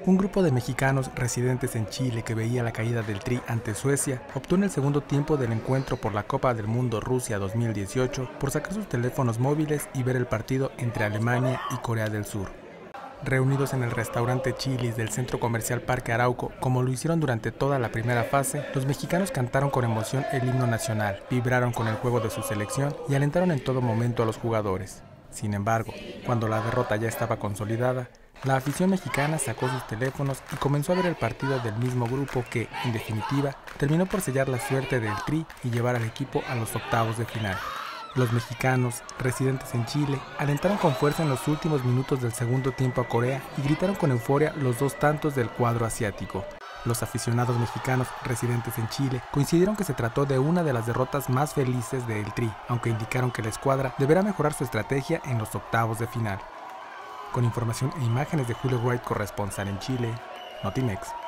Un grupo de mexicanos residentes en Chile que veía la caída del Tri ante Suecia optó en el segundo tiempo del encuentro por la Copa del Mundo Rusia 2018 por sacar sus teléfonos móviles y ver el partido entre Alemania y Corea del Sur. Reunidos en el restaurante Chili's del centro comercial Parque Arauco, como lo hicieron durante toda la primera fase, los mexicanos cantaron con emoción el himno nacional, vibraron con el juego de su selección y alentaron en todo momento a los jugadores. Sin embargo, cuando la derrota ya estaba consolidada, la afición mexicana sacó sus teléfonos y comenzó a ver el partido del mismo grupo que, en definitiva, terminó por sellar la suerte del Tri y llevar al equipo a los octavos de final. Los mexicanos, residentes en Chile, alentaron con fuerza en los últimos minutos del segundo tiempo a Corea y gritaron con euforia los dos tantos del cuadro asiático. Los aficionados mexicanos residentes en Chile coincidieron que se trató de una de las derrotas más felices del Tri, aunque indicaron que la escuadra deberá mejorar su estrategia en los octavos de final. Con información e imágenes de Julio Wright, corresponsal en Chile, Notimex.